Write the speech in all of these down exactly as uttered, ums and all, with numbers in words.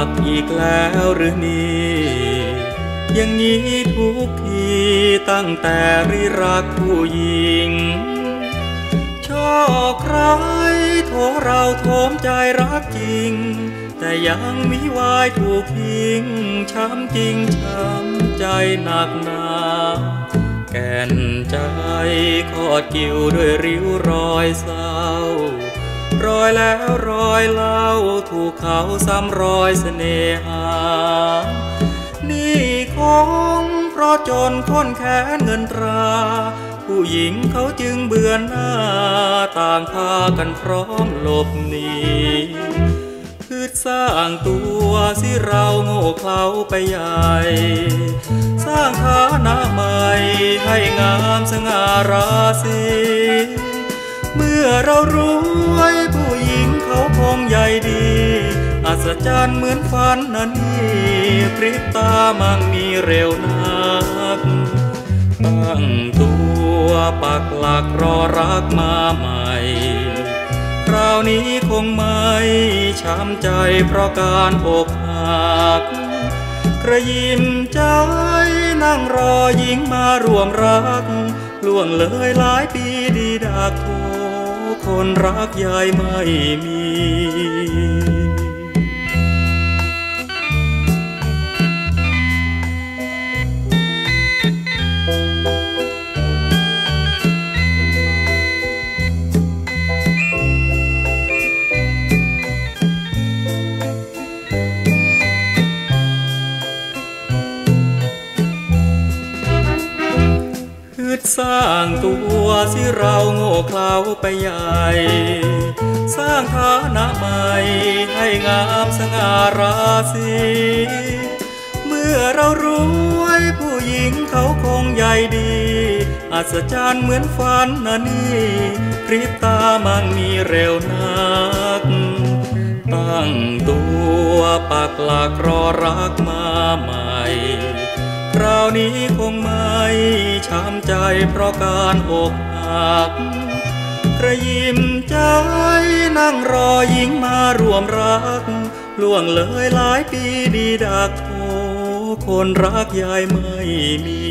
กอีกแล้วหรือนี่อย่างนี้ทุกทีตั้งแต่ริรักผู้หญิงชอบใครโทรเราโถมใจรักจริงแต่ยังมิวายถูกทิ้งช้ำจริงช้ำใจหนักหนาแก่นใจคอดกิ่วด้วยริ้วรอยเศร้ารอยแล้วรอยเล่าถูกเขาซ้ำรอยเสน่หานี่คงเพราะจนค้นแค้นเงินตราผู้หญิงเขาจึงเบื่อหน้าต่างพากันพร้อมหลบหนีคือสร้างตัวสิเราโง่เขลาไปใหญ่สร้างฐานะใหม่ให้งามสง่าราศีเมื่อเรารู้ไว้ผู้หญิงเขาคงใหญ่ดีอัศจรรย์เหมือนฝันนั้นนี่พริบตามั่งมีเร็วนักตั้งตัวปักหลักรอรักมาใหม่คราวนี้คงไม่ช้ำใจเพราะการอกหักกระยิมใจนั่งรอหญิงมารวมรักล่วงเลยหลายปีดีดักโทคนรักยายไม่มีสร้างตัวสิเราโง่เขลาไปใหญ่สร้างฐานะใหม่ให้งามสง่าราศีเมื่อเรารู้ไว้ผู้หญิงเขาคงใหญ่ดีอัศจรรย์เหมือนฝันนะนี่พริบตามันมีเร็วนักตั้งตัวปักหลักรอรักมาใหม่คราวนี้คงไม่ช้ำใจเพราะการอกหักกระยิมใจนั่งรอหญิงมารวมรักล่วงเลยหลายปีดีดักโทคนรักยายไม่มี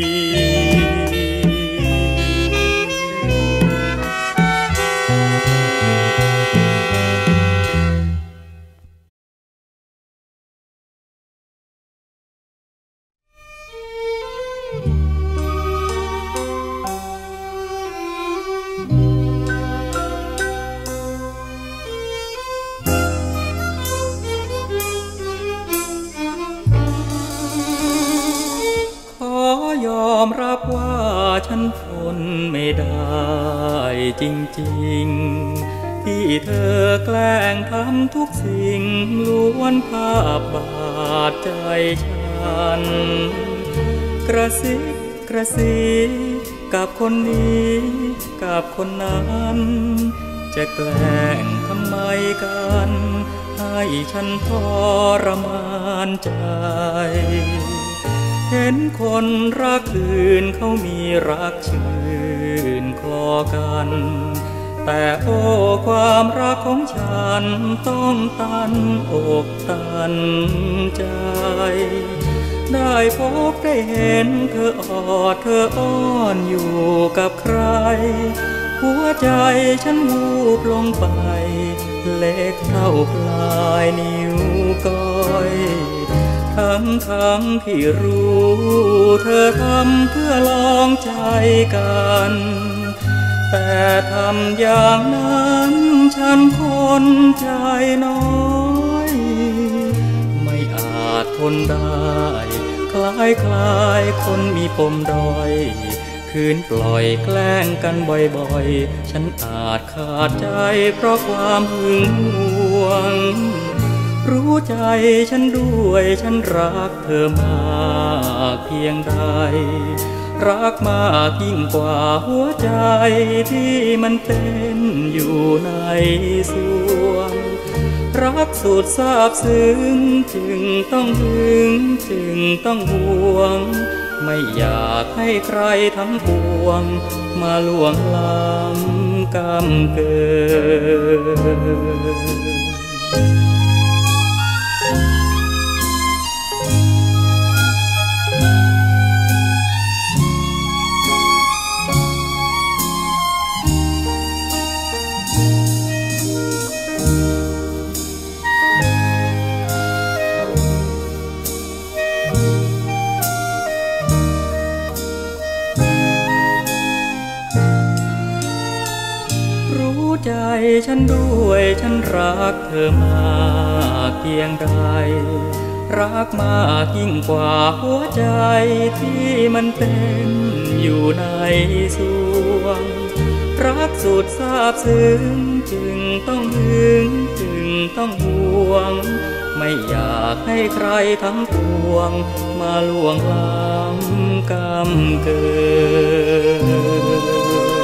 ยอมรับว่าฉันทนไม่ได้จริงๆที่เธอแกล้งทำทุกสิ่งล้วนภาพบาดใจฉันกระซิบกระซิบกับคนนี้กับคนนั้นจะแกล้งทำไมกันให้ฉันทรมานใจเห็นคนรักอื่นเขามีรักชื่นคลอกันแต่โอ้ความรักของฉันต้องตันอกตันใจได้พบได้เห็นเธอออดเธออ้อนอยู่กับใครหัวใจฉันวูบลงไปเล็กเท่าปลายนิ้วก้อยทั้งทั้งที่รู้เธอทำเพื่อลองใจกันแต่ทำอย่างนั้นฉันคนใจน้อยไม่อาจทนได้คล้ายคล้ายคนมีปมด้อยคืนปล่อยแกล้งกันบ่อยๆฉันอาจขาดใจเพราะความหึงหวงรู้ใจฉันด้วยฉันรักเธอมากเพียงใดรักมากยิ่งกว่าหัวใจที่มันเต้นอยู่ในสวงรักสุดซาบซึ้งจึงต้องหึงจึงต้องห่วงไม่อยากให้ใครทั้งปวงมาล่วงล้ำกำเกินฉันด้วยฉันรักเธอมากเพียงใดรักมากยิ่งกว่าหัวใจที่มันเต้นอยู่ในสวงรักสุดซาบซึ้งจึงต้องหึงจึงต้องห่วงไม่อยากให้ใครทั้งปวงมาล่วงล้ำกำเกิน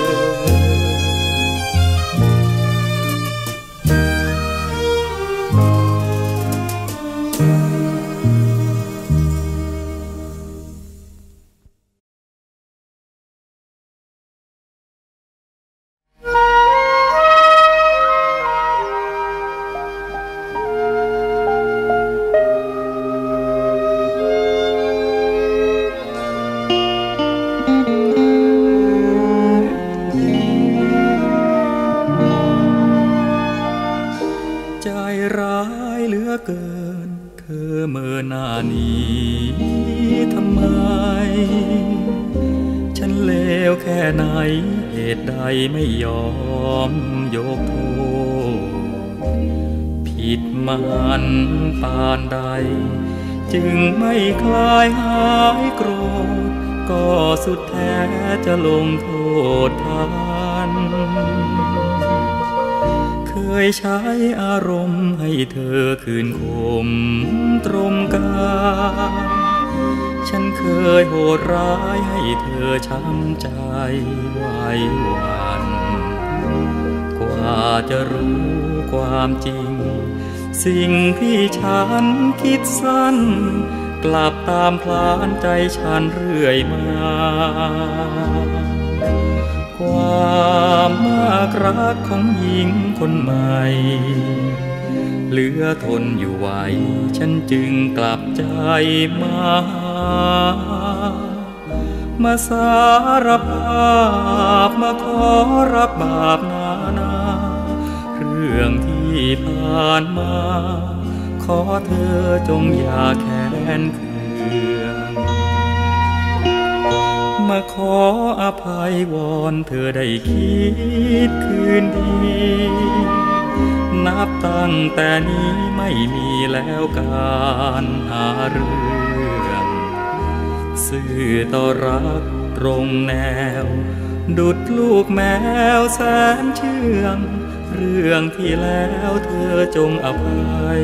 ไม่ยอมยกโทษผิดมันปานใดจึงไม่คลายหายโกรธก็สุดแท้จะลงโทษทันเคยใช้อารมณ์ให้เธอคืนคมตรมกายฉันเคยโหดร้ายให้เธอช้ำใจไหวหวั่นกว่าจะรู้ความจริงสิ่งที่ฉันคิดสั้นกลับตามพลานใจฉันเรื่อยมาความมากรักของหญิงคนใหม่เหลือทนอยู่ไหวฉันจึงกลับใจมามาสารภาพมาขอรับบาปนานาเรื่องที่ผ่านมาขอเธอจงอย่าแค้นเคืองมาขออภัยวอนเธอได้คิดคืนดีนับตั้งแต่นี้ไม่มีแล้วการหาเรื่องซื่อต่อรักตรงแนวดุจลูกแมวแสนเชื่องเรื่องที่แล้วเธอจงอภัย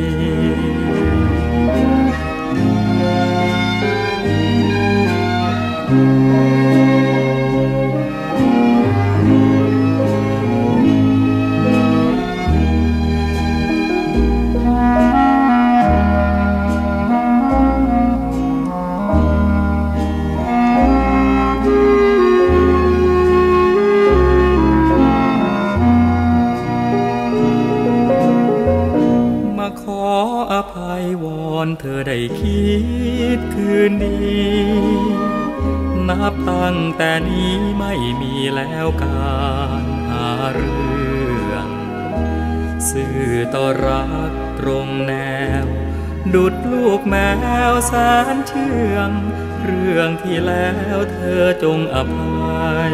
เธอได้คิดคืนดีนับตั้งแต่นี้ไม่มีแล้วการหาเรื่องซื่อต่อรักตรงแนวดุจลูกแมวแสนเชื่องเรื่องที่แล้วเธอจงอภัย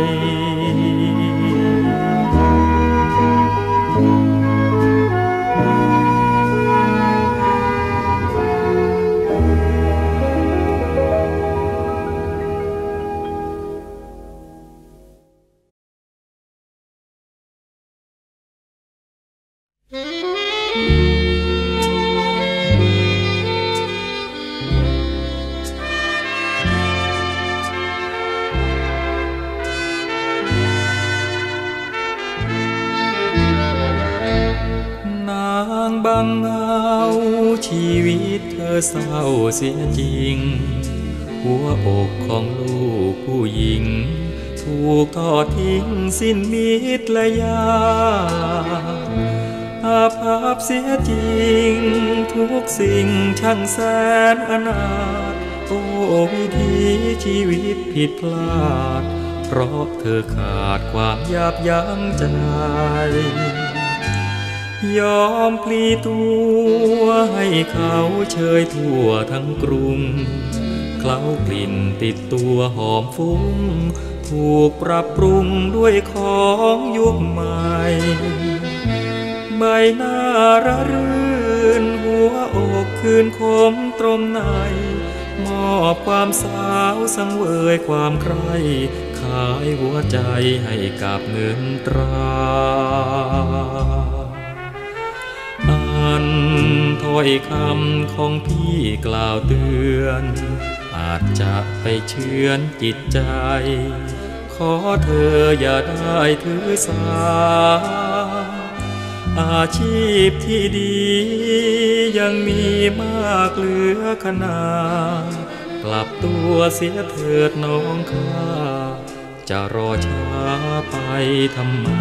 บังเอาชีวิตเธอเศร้าเสียจริงหัวอกของลูกผู้หญิงถูกทอดทิ้งสิ้นมิตรและญาติอาภัพเสียจริงทุกสิ่งช่างแสนอนาถโอ้วิถีชีวิตผิดพลาดเพราะเธอขาดความยับยั้งใจยอมพลีตัวให้เขาเชยทั่วทั้งกรุงเคล้ากลิ่นติดตัวหอมฟุ้งถูกปรับปรุงด้วยของยุคใหม่ใบหน้าระรื่นหัวอกคืนคมตรมในมอบความสาวสังเวยความใคร่ขายหัวใจให้กับเงินตราอันถ้อยคำของพี่กล่าวเตือนอาจจะไปเชือนจิตใจขอเธออย่าได้ถือสาอาชีพที่ดียังมีมากเหลือขนาดกลับตัวเสียเถิดน้องข้าจะรอช้าไปทำไม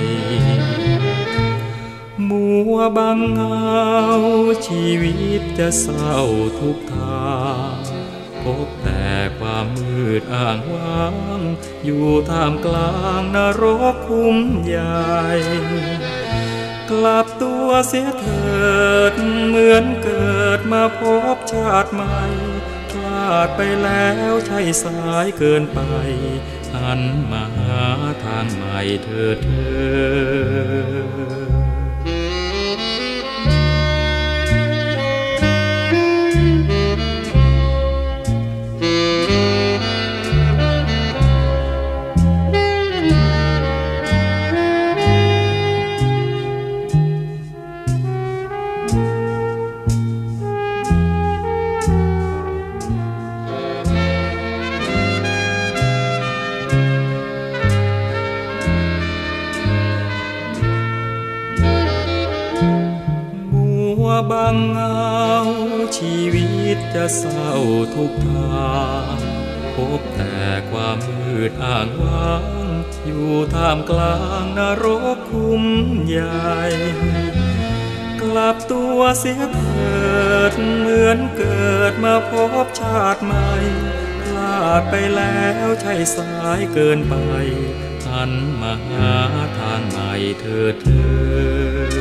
มัวบังเงาชีวิตจะเศร้าทุกทางพบแต่ความมืดอ้างว้างอยู่ท่ามกลางนรกคุ้มใหญ่กลับตัวเสียเถิดเหมือนเกิดมาพบชาติใหม่พลาดไปแล้วใช่สายเกินไปหันมาหาทางใหม่เถิดเถิดบังเงาชีวิตจะเศร้าทุกทางพบแต่ความมืดอ้างว้างอยู่ท่ามกลางนรกคุ้มใหญ่กลับตัวเสียเถิดเหมือนเกิดมาพบชาติใหม่พลาดไปแล้วใช่สายเกินไปหันมาหาทางใหม่เถิดเถิด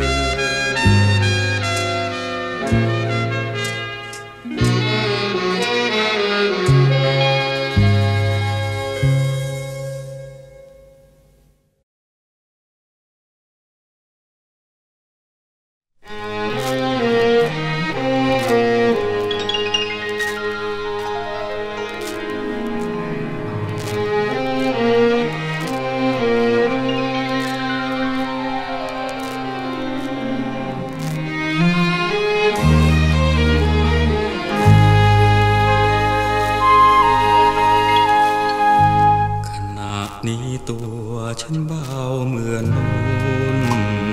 ฉันเบาเหมือนนุ่น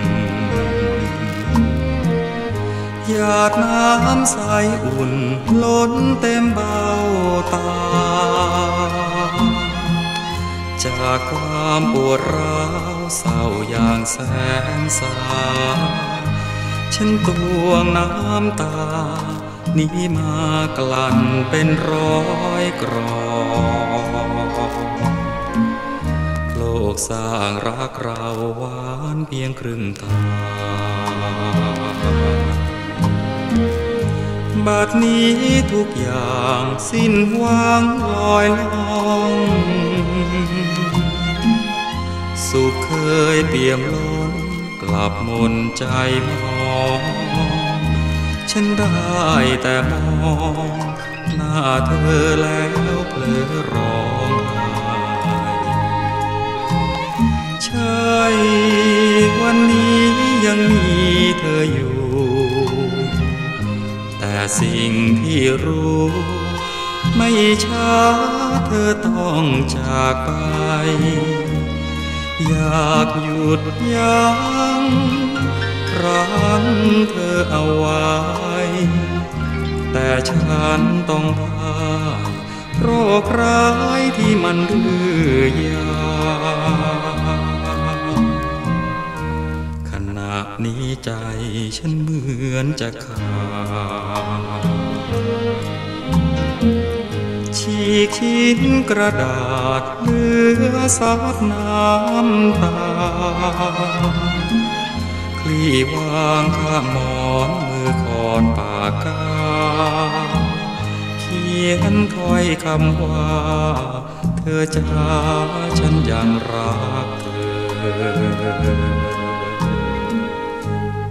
หยาดน้ำใสอุ่นล้นเต็มเบ้าตาจากความปวดร้าวเศร้าอย่างแสนสาฉันตวงน้ำตานี้มากลั่นเป็นร้อยกรองโลกสร้างรักเราหวานเพียงครึ่งทางบัดนี้ทุกอย่างสิ้นหวังลอยล่องสุขเคยเปี่ยมล้นกลับหม่นใจมองฉันได้แต่มองหน้าเธอแล้วเพลอร้องใช่วันนี้ยังมีเธออยู่แต่สิ่งที่รู้ไม่ช้าเธอต้องจากไปอยากหยุดยั้งรั้งเธอเอาไว้แต่ฉันต้องพ่ายโรคร้ายที่มันเรื่อยาขณะนี้ใจฉันเหมือนจะขาดฉีกชิ้นกระดาษเหลือซับน้ำตาคลี่วางข้างหมอนมือขอนปากกาเขียนถ้อยคำว่าเธอจ้าฉันยังรักเธอ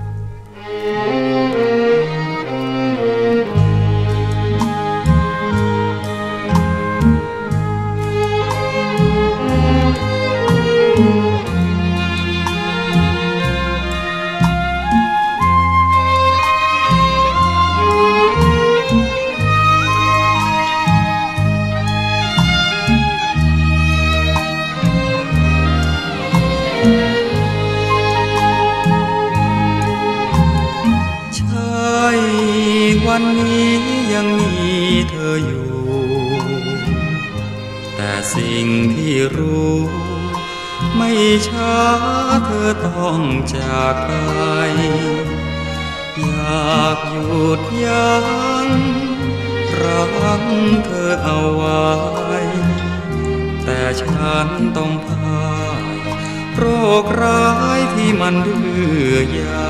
นี้ยังมีเธออยู่แต่สิ่งที่รู้ไม่ช้าเธอต้องจากไปอยากหยุดยั้งรักเธอเอาไว้แต่ฉันต้องพ่ายโรคร้ายที่มันดื้อยา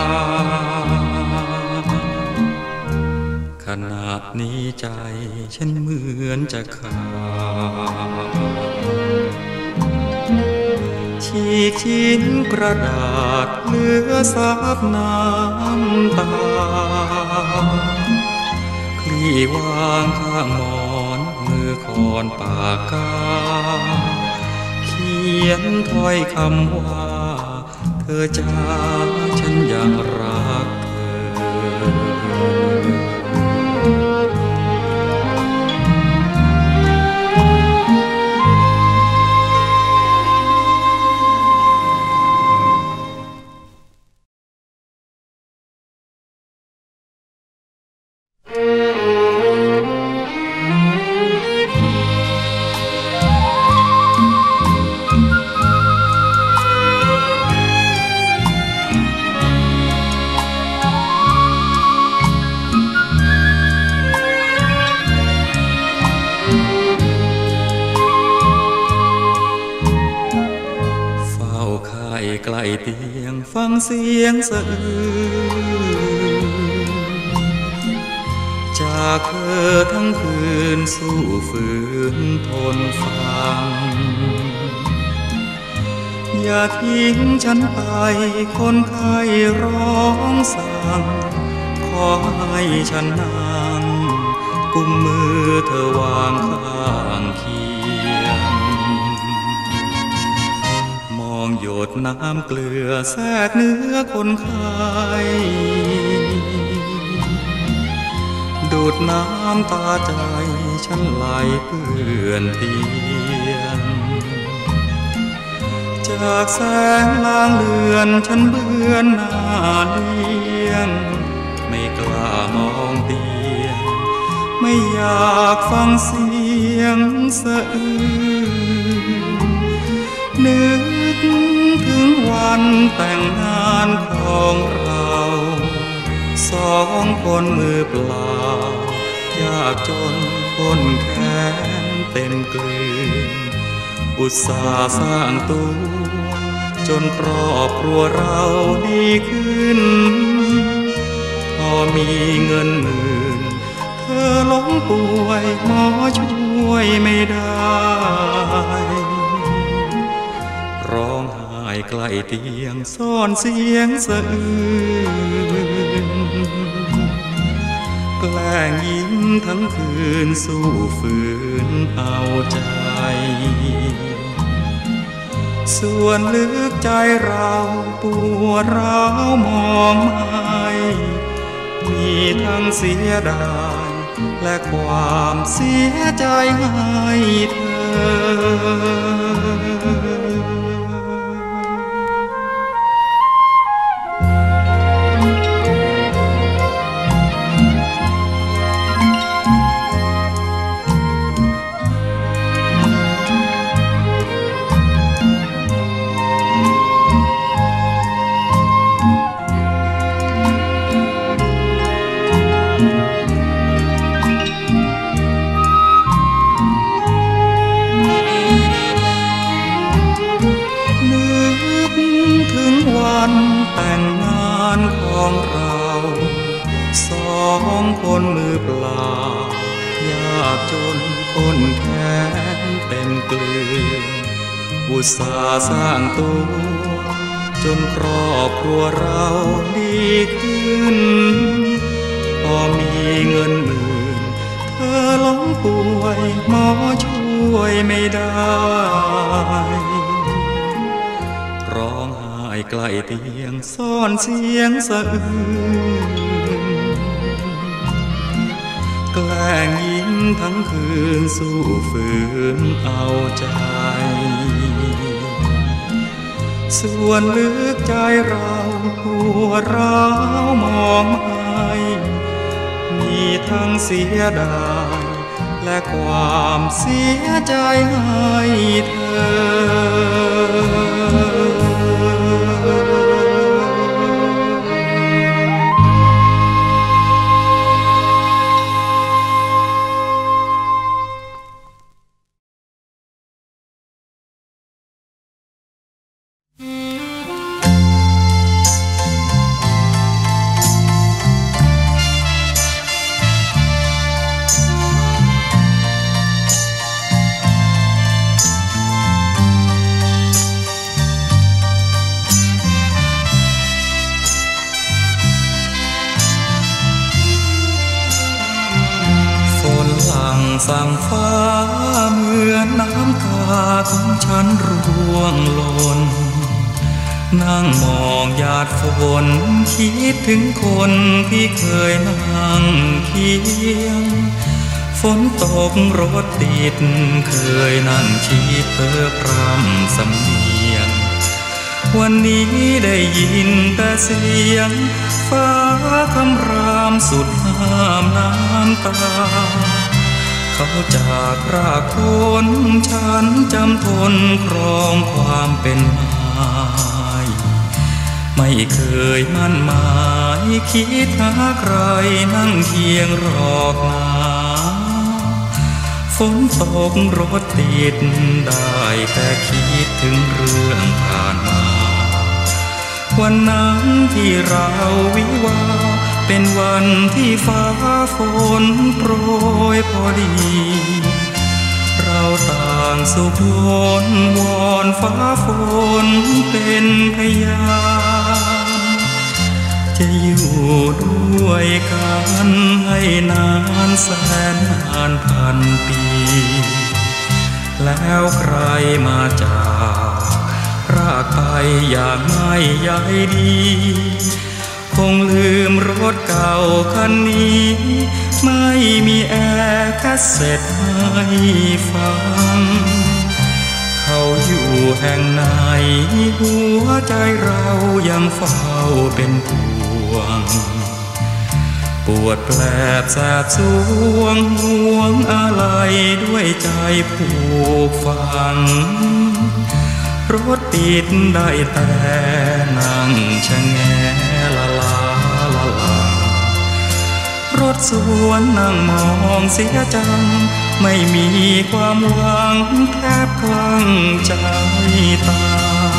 ขณะนี้ใจฉันเหมือนจะขาดฉีกชิ้นกระดาษเหลือสาบน้ำตาคลี่วางข้างหมอนมือคอนปากกาเขียนถ้อยคำว่าเธอจ้าฉันยังรักเธอใกล้เตียงฟังเสียงสะอื้นจากเธอทั้งคืนสู้ฝืนทนฟังอย่าทิ้งฉันไปคนไข้ร้องสั่งขอให้ฉันนั่งกุมมือเธอวางข้างเคียงหยดน้ำเกลือแทรกเนื้อคนไข้ดูดน้ำตาใจฉันไหลเปื้อนเตียงจากแสงลางเลือนฉันเบือนหน้าเลี้ยงไม่กล้ามองเตียงไม่อยากฟังเสียงสะอื้นนึกถึงวันแต่งงานของเราสองคนมือเปล่ายากจนคนแค้นเต็มกลืนอุตส่าห์สร้างตัวจนครอบครัวเราดีขึ้นพอมีเงินหมื่นเธอล้มป่วยหมอช่วยไม่ได้ร้องไห้ใกล้เตียงซ่อนเสียงสะอื้นแกล้งยิ้มทั้งคืนสู้ฝืนเอาใจส่วนลึกใจเราปวดร้าวมองไม่มีทั้งเสียดายและความเสียใจให้เธอแต่งงานของเราสองคนมือเปล่ายากจนคนแค้นเต็มเกลือนอุตส่าห์สร้างตัวจนครอบครัวเราดีขึ้นพอมีเงินหมื่นเธอล้มป่วยหมอช่วยไม่ได้ร้องไห้ใกล้เตียงซ่อนเสียงสะอื้นแกล้งยิ้มทั้งคืนสู้ฝืนเอาใจส่วนลึกใจเราปวดร้าวมองไม่มีทั้งเสียดายและความเสียใจให้เธอสั่งฟ้าเหมือนน้ำตาของฉันร่วงหล่นนั่งมองหยาดฝนคิดถึงคนที่เคยนั่งเคียงฝนตกรถติดเคยนั่งคิดเพ้อพรำสำเนียงวันนี้ได้ยินแต่เสียงฟ้าคำรามสุดห้ามน้ำตาเขาจากรากคนฉันจำทนครองความเป็นไม้ไม่เคยมั่นหมายคิดหาใครนั่งเคียงรอกนาฝนตกรถติดได้แต่คิดถึงเรื่องผ่านมาวันนั้นที่เราวิวาเป็นวันที่ฟ้าฝนโปรยพอดีเราต่างสุขล้นวอนฟ้าฝนเป็นพยานจะอยู่ด้วยกันให้นานแสนนานพันปีแล้วใครมาจากรากไปอย่างไม่ใยดีคงลืมรถเก่าคันนี้ไม่มีแอร์แคสเซ็ตให้ฟังเขาอยู่แห่งไหนหัวใจเรายังเฝ้าเป็นห่วงปวดแปลบแสบสวงห่วงอะไรด้วยใจผูกฝังรถติดได้แต่นั่งชะแงละลาละลารถสวนนั่งมองเสียจังไม่มีความหวังแทบคลั่งใจตาย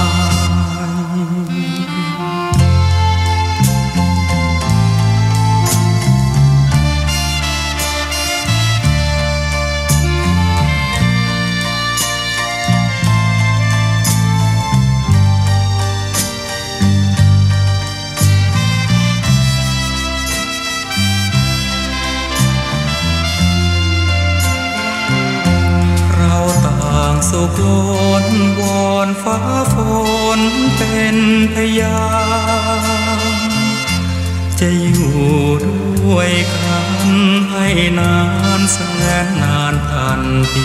สุขล้นวอนฟ้าฝนเป็นพยานจะอยู่ด้วยกันให้นานแสนนานพันปี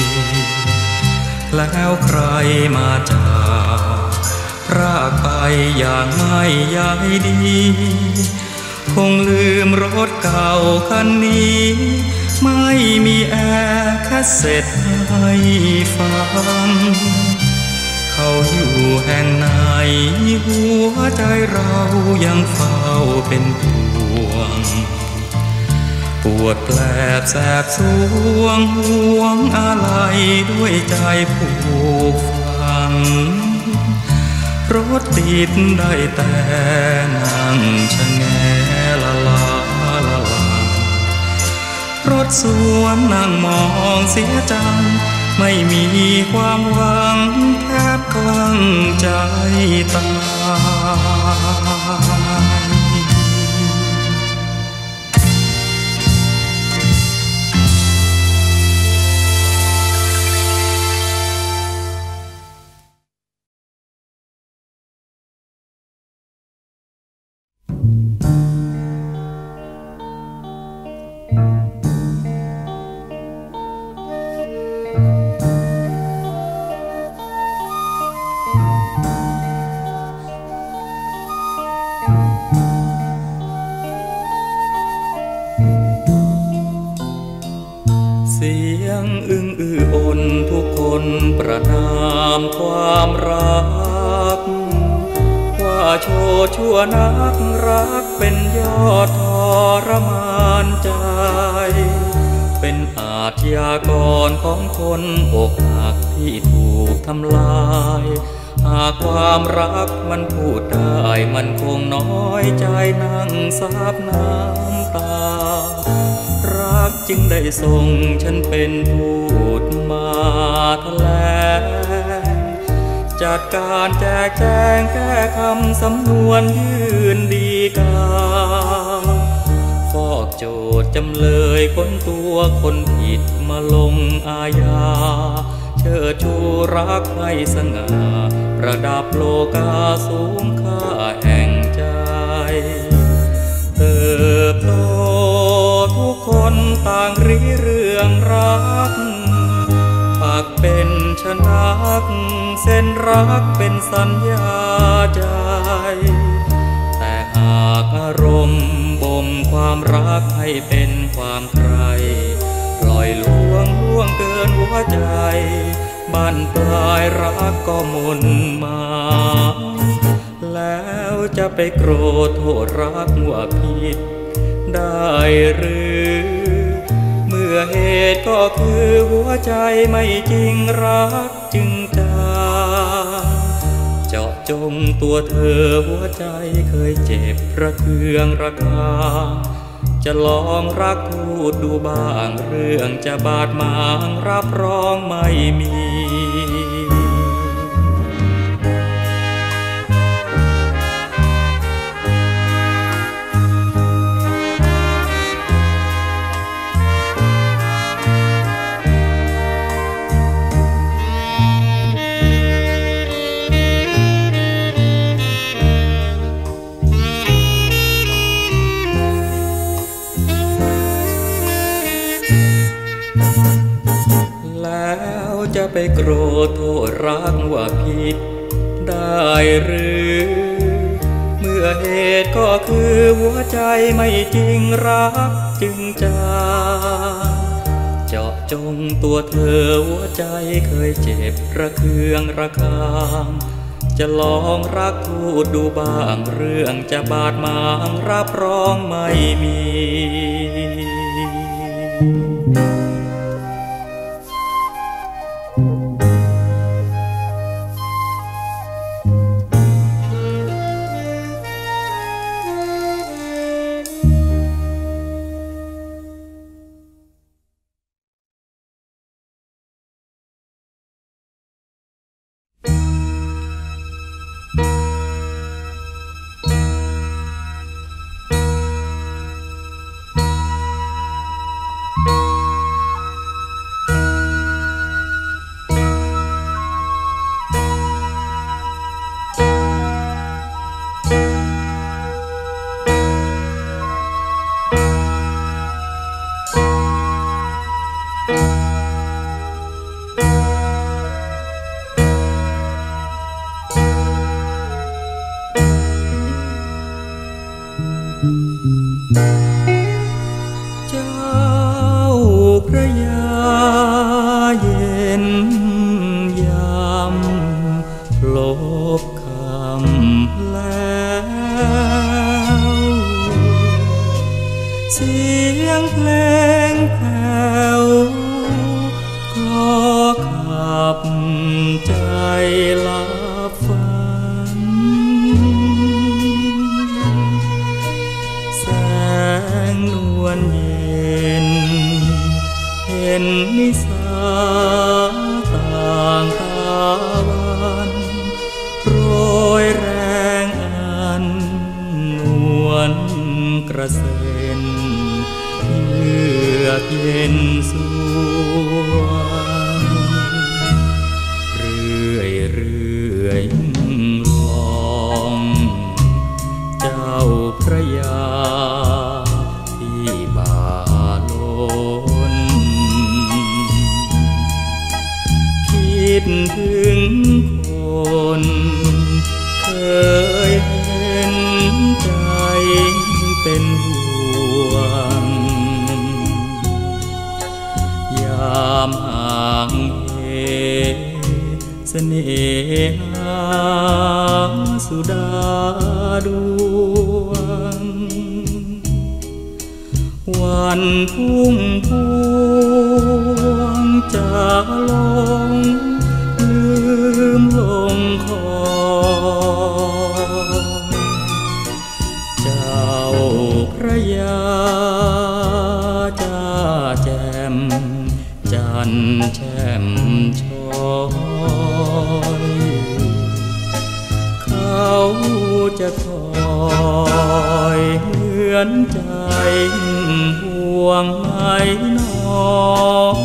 แล้วใครมาจากพรากไปอย่างไม่ใยดีคงลืมรถเก่าคันนี้ไม่มีแอร์แคสเซ็ตให้ฟังเขาอยู่แห่งไหนหัวใจเรายังเฝ้าเป็นห่วงปวดแปลบแสบสวงห่วงอะไรด้วยใจผูกฝังรถติดได้แต่นั่งชะแงละลาละลารถสวนนั่งมองเสียจังไม่มีความหวังแทบคลั่งใจตายยังอึ้งอื้ออนทุกคนประนามความรักว่าโชว์ชั่วนักรักเป็นยอดทรมานใจเป็นอาชญากรของคนอกหักที่ถูกทำลายหากความรักมันพูดได้มันคงน้อยใจนั่งซาบน้ำตารักจึงได้ส่งฉันเป็นทูตมาแถลงจัดการแจกแจงแก้คำสำนวนยื่นดีกาฟอกโจทย์จำเลยคนตัวคนผิดมาลงอาญาเชิดชูรักให้สง่าประดับโลกาสูงค่าแห่งใจเติบโตทุกคนต่างริเรื่องรักปักเป็นชนักเส้นรักเป็นสัญญาใจแต่หากอารมณ์บ่มความรักให้เป็นความใครปล่อยลวงล่วงเกินหัวใจบ้านปลายรักก็หม่นมาแล้วจะไปโกรธโทษรักว่าผิดได้หรือเมื่อเหตุก็คือหัวใจไม่จริงรักจึงจางเจาะจงตัวเธอหัวใจเคยเจ็บระเคืองระคายจะลองรักพูดดูบ้างเรื่องจะบาดหมางรับรองไม่มีจะไปโกรธโทษรักว่าผิดได้หรือเมื่อเหตุก็คือหัวใจไม่จริงรักจึงจางเจาะจงตัวเธอหัวใจเคยเจ็บระเคืองระคายจะลองรักพูดดูบ้างเรื่องจะบาดหมางรับรองไม่มีนิสาต่างตาวันโรยแรงอันนวลกระเซ็นเยือกเย็นสวงเรื่อยเรื่อยลองเจ้าพระยาที่บาโลนคิดถึงคนเคยเห็นใจเป็นห่วงอยาามห่างเหเสน่หาสุดาดวงวันพุ่งพวงจะลงลืมลงคอยเจ้าพระยาจ้าแจ่มจันแช่มช้อยเขาจะคอยเหมือนใจห่วงไม่นอน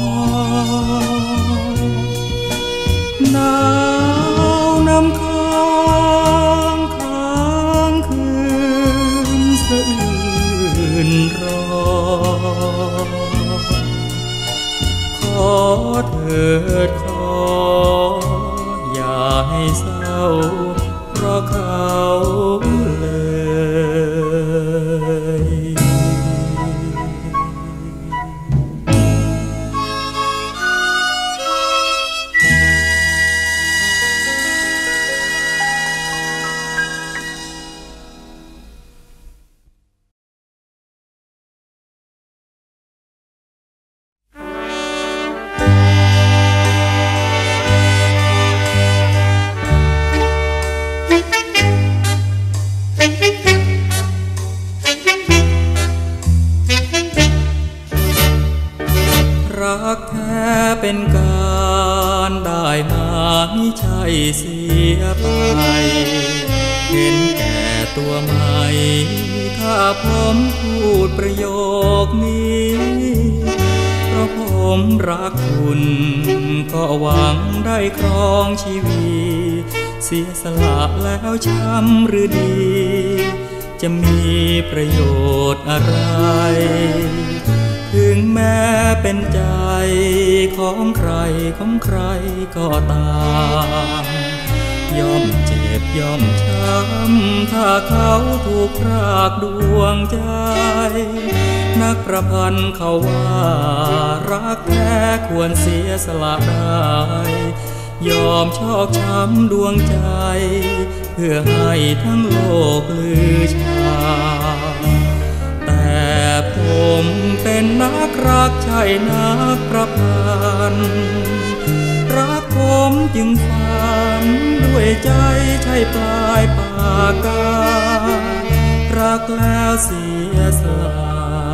หนาวน้ำค้างค้างคืนสะอื้นรอขอเถิดขออย่าให้เศร้าเพราะเขาเลยรักแท้เป็นการได้มามิใช่เสียไปเห็นแก่ตัวไม่ถ้าผมพูดประโยคนี้เพราะผมรักคุณก็หวังได้ครองชีวิตเสียสละแล้วช้ำหรือดีจะมีประโยชน์อะไรถึงแม้เป็นใจของใครของใครก็ตามย่อมเจ็บย่อมช้ำถ้าเขาถูกพรากดวงใจนักประพันธ์เขาว่ารักแท้ควรเสียสละได้ยอมชอกช้ำดวงใจเพื่อให้ทั้งโลกลือชาแต่ผมเป็นนักรักใช่นักประพันธ์รักผมจึงฝันด้วยใจใช่ปลายปากการักแล้วเสียสละ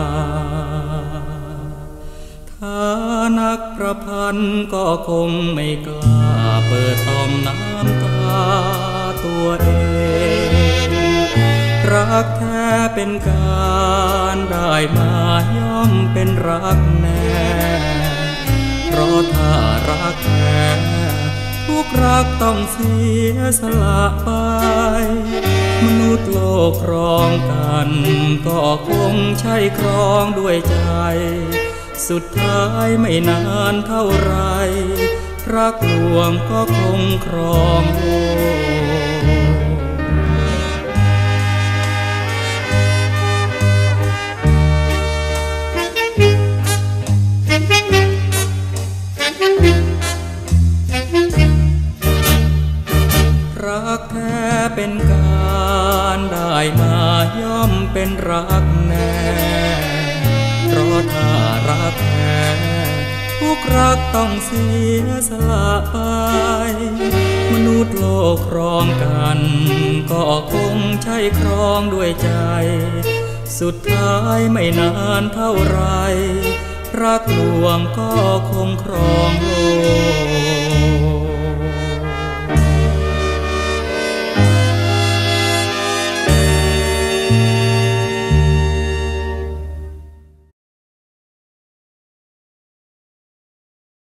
ถ้านักประพันธ์ก็คงไม่กล้าเปิดต่อมน้ำตาตัวเองรักแท้เป็นการได้มาย่อมเป็นรักแน่เพราะถ้ารักแท้ทุกรักต้องเสียสละไปมนุษย์โลกครองกันก็คงใช่ครองด้วยใจสุดท้ายไม่นานเท่าไรรักลวงก็คงครองโลกรักแท้เป็นการได้มาย่อมเป็นรักแน่เพราะถ้ารักแท้ทุกรักต้องเสียสละไปมนุษย์โลกครองกันก็คงใช่ครองด้วยใจสุดท้ายไม่นานเท่าไรรักลวงก็คงครองโลก